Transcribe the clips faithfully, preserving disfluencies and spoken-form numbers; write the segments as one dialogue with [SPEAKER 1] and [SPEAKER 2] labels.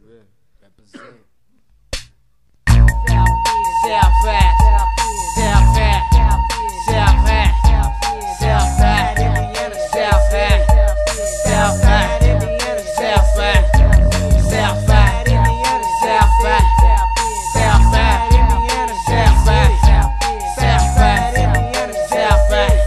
[SPEAKER 1] Yeah, represent.
[SPEAKER 2] Southside, Southside, Southside, Southside, Southside, Southside, Southside, Southside, Southside, Southside, Southside, Southside,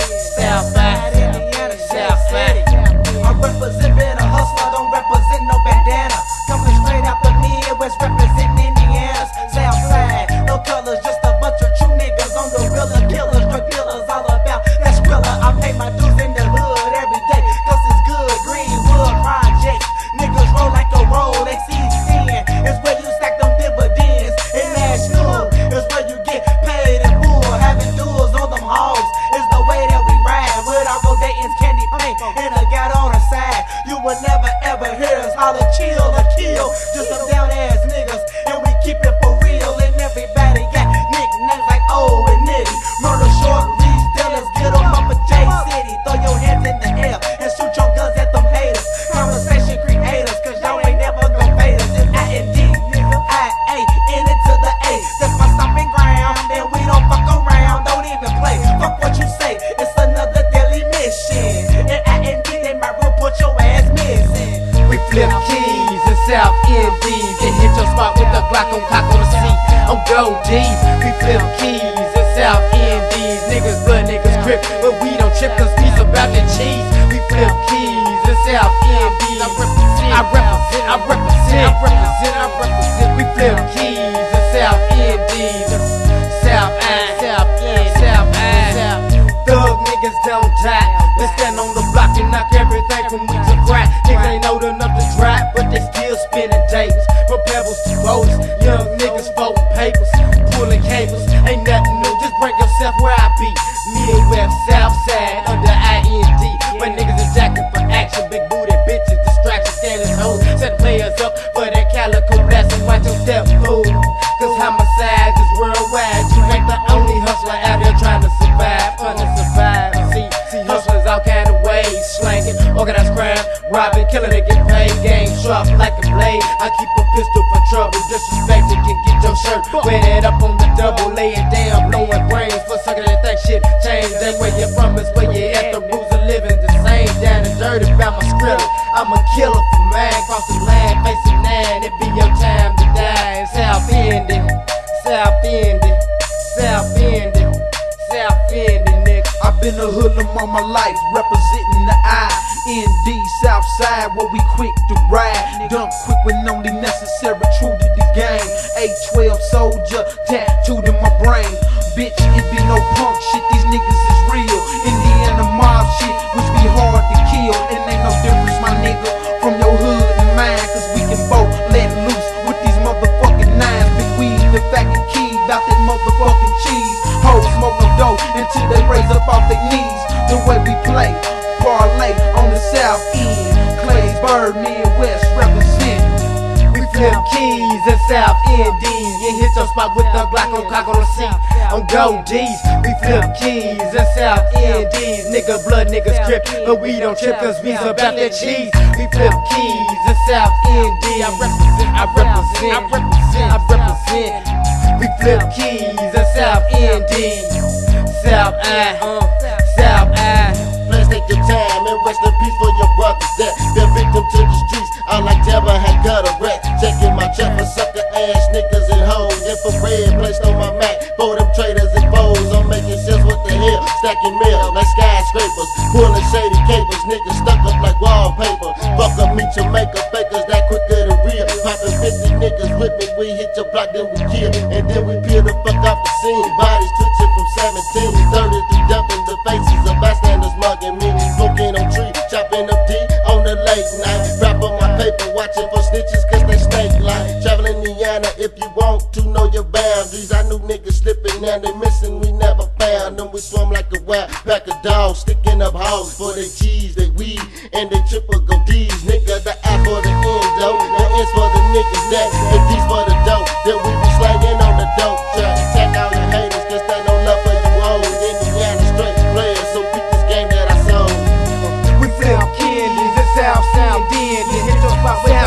[SPEAKER 2] Southside, Southside.
[SPEAKER 3] I represent being a hustler, don't represent no bandana. Coming straight out the Midwest, representing Indiana's Southside. No colors, just a bunch of true niggas on the real killers, drug dealers, all about that skrilla. I pay my dues in the hood every day, cause it's good. Greenwood projects, niggas roll like a roll. X E ten is where you stack them dividends. And National is where you get paid in full. Having duels on them hoes is the way that we ride. With our Dayton's candy paint and a gat on the side. You will never ever hear us holler chill or kill. Just some down ass niggas, and we keep it for real. And everybody got nicknames like O and Nitty. Murder short, reach, dealers, get them up a J City. Throw your hands in the air and shoot your guns at them haters. Conversation creators, cause y'all ain't never gon' fade us. It's I N D, I A, N it to the A. That's my stomping ground, and we don't fuck around. Don't even play, fuck what you say. It's another daily mission. And I N D, they might report your ass missing.
[SPEAKER 2] We flip keys in South Indies and hit your spot with the Glock on cock on the seat. I'm go deep. We flip keys in South Indies. Niggas blood, niggas crip, but we don't trip cause we's about the cheese. We flip keys in South Indies. I represent, I represent, I represent, I represent, I represent. We flip keys in South Indies. South End, South End, South End. Thug niggas don't die. They stand on the block and knock everything from wheat to grind. Niggas ain't old enough to drive, but they still spinning dates. From pebbles to boats, young niggas folding papers, pulling cables. Ain't nothing new, just bring yourself where I be. Midwest, Southside, under I N D. When niggas is jacking for action, big booty bitches, distraction, scandalous hoes. Set players up for that calico blast and watch your step fool. Cause homicides is worldwide. You ain't the only hustler out here trying to survive, trying to survive. See, see hustlers all kind of ways, slanging, organized crime, robbing, killing to get paid. Game sharp like a blade. I keep a pistol for trouble. Disrespected can get your shirt wear it up on the double, lay it down, blowing brains for sucker that think shit change. Ain't where you're from, it's where you're at. The rules of living the same. Down and dirty about my script. I'm a killer for man, cross the line, facing nine. It be your time to die. South Ending, South Ending, South Ending, South Ending, nigga.
[SPEAKER 4] I've been a hoodlum all my life, representing the I N D Southside, where we quick to ride. Dump quick when only necessary, true to the game. A twelve soldier, tattooed in my brain. Bitch, it be no punk shit, these niggas is real. Indiana mob shit, which be hard to kill. And ain't no difference, my nigga, from your hood and mine. Cause we can both let loose with these motherfucking nines. Big weed, the fucking key, about that motherfucking cheese. Hoes smoke no dough until they raise up off their knees. The way we play, parlay on the south end. Claysburg, Midwest, represent.
[SPEAKER 2] We flip keys in South Indies. You hit your spot with the Glock on cock on the seat. On go D's. We flip keys in South Indies. Nigga blood, niggas crip, but we don't trip cause we's about that cheese. We flip keys in South Indies. I represent, I represent, I represent, I represent. We flip keys in South Indies. South End, uh, South End.
[SPEAKER 5] Please take your time and rest in peace for your brothers that fell victim to the streets. I like Devil had gutter rats. Checking my check for sucker ass niggas and hoes. Infrared placed on my Mac for them traders and foes. I'm making sense, what the hell? Stacking mail like skyscrapers, pulling shady capers. Niggas stuck up like wallpaper. Fuck up, meet your maker, fakers that quicker than real. Popping fifty niggas with me, we hit your block, then we kill. And then we peel the fuck off the scene. Bodies twitching from seventeen, thirty-three dumping the faces of bystanders mugging me. Smoking on tree, chopping up D on the late night. Wrap up my paper, watching for snitches cause they snake line. Traveling Indiana if you want to know your boundaries. I knew niggas slipping, now they missing, we never found them. We swum like a wild pack of dogs, sticking up hogs for they cheese, they weed, and they triple go D's. Nigga, the I for the end though, the N's for the niggas that, and D's for the dope. Then we be slanging on the dope. Try to attack all your haters cause they no love for you hoes. Indiana straight players, so beat this game that I sold.
[SPEAKER 2] We flip candies in South Sound Indies. Hit your spot with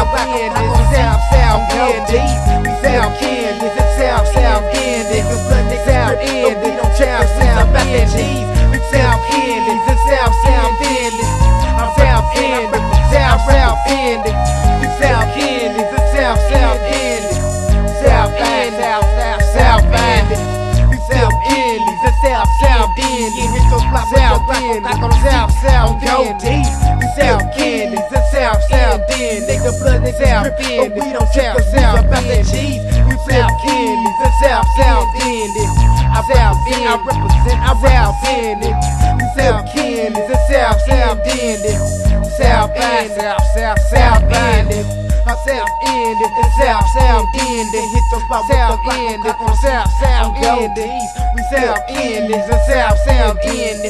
[SPEAKER 2] South End, it's South, South End, we South End, it's South, South End, it's South End, it's South, South End, we South End, it's South, South End, I'm South End, South, South End, we South End, it's South, South End, South End, South, South, South End, we South End, it's South, South End, South End, South, South End, we South End, it's South, South End, nigga blood, nigga South End, we don't check the South End, we South End, it's South, South End, South End, I represent, I South End, we South End, it's South, South End, South End, South, South, South End, South End, it's South, South End, hit the South End, it's South, South End, we South End, it's South, South End,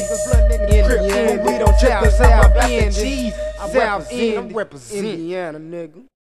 [SPEAKER 2] Indiana, we don't check the South End, South End, Indiana, nigga.